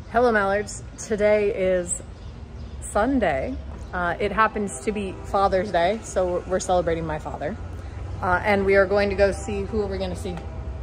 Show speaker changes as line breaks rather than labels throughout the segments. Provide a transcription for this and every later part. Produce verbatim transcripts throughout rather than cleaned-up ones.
Hello Mallards, today is Sunday. Uh, it happens to be Father's Day, so we're celebrating my father. Uh, and we are going to go see, who are we going to see?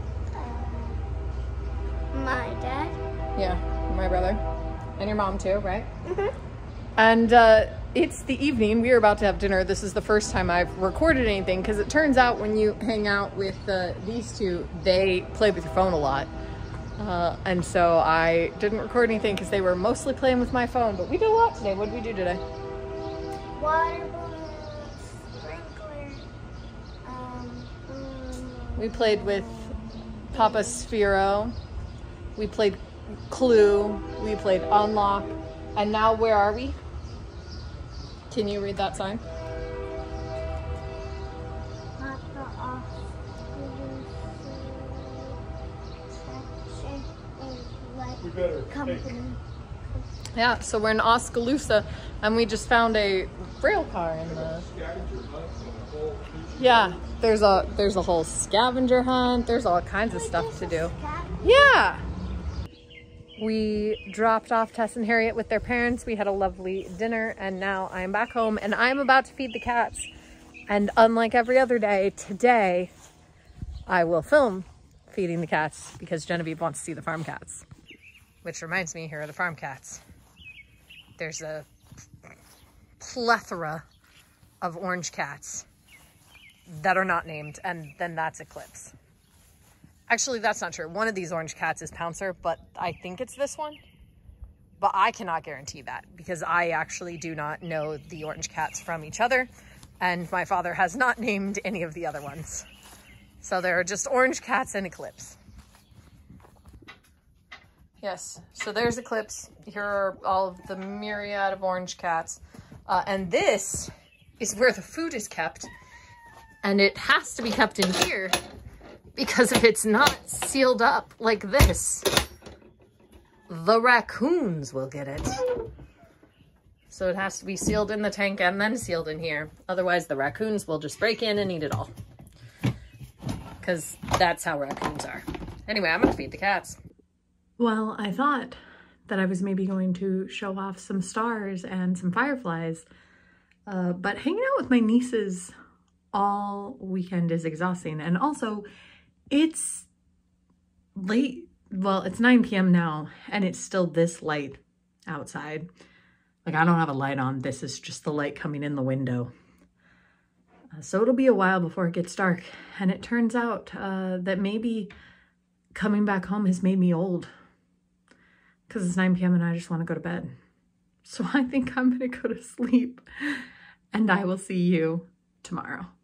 Um, my dad.
Yeah, my brother. And your mom too, right?
Mm-hmm.
And uh, it's the evening, we are about to have dinner. This is the first time I've recorded anything because it turns out when you hang out with uh, these two, they play with your phone a lot. Uh, and so I didn't record anything because they were mostly playing with my phone, but we did a lot today. What did we do today?
Water balloons, sprinkler, um, um,
We played with Papa Sphero. We played Clue. We played Unlock. And now where are we? Can you read that sign?
company.
Yeah, so we're in Oskaloosa and we just found a rail car in the... Yeah, there's a there's a whole scavenger hunt. There's all kinds of stuff to do. Yeah. We dropped off Tess and Harriet with their parents. We had a lovely dinner and now I'm back home and I'm about to feed the cats. And unlike every other day, today I will film feeding the cats because Genevieve wants to see the farm cats. Which reminds me, here are the farm cats. There's a plethora of orange cats that are not named, and then that's Eclipse. Actually, that's not true. One of these orange cats is Pouncer, but I think it's this one. But I cannot guarantee that because I actually do not know the orange cats from each other, and my father has not named any of the other ones. So there are just orange cats and Eclipse. Yes, so there's Eclipse. Here are all of the myriad of orange cats. Uh, and this is where the food is kept. And it has to be kept in here because if it's not sealed up like this, the raccoons will get it. So it has to be sealed in the tank and then sealed in here. Otherwise the raccoons will just break in and eat it all. Because that's how raccoons are. Anyway, I'm gonna feed the cats. Well, I thought that I was maybe going to show off some stars and some fireflies, uh, but hanging out with my nieces all weekend is exhausting. And also, it's late, well, it's nine p m now, and it's still this light outside. Like, I don't have a light on. This is just the light coming in the window. Uh, so it'll be a while before it gets dark. And it turns out uh, that maybe coming back home has made me old. Because it's nine p m and I just want to go to bed. So I think I'm going to go to sleep. And I will see you tomorrow.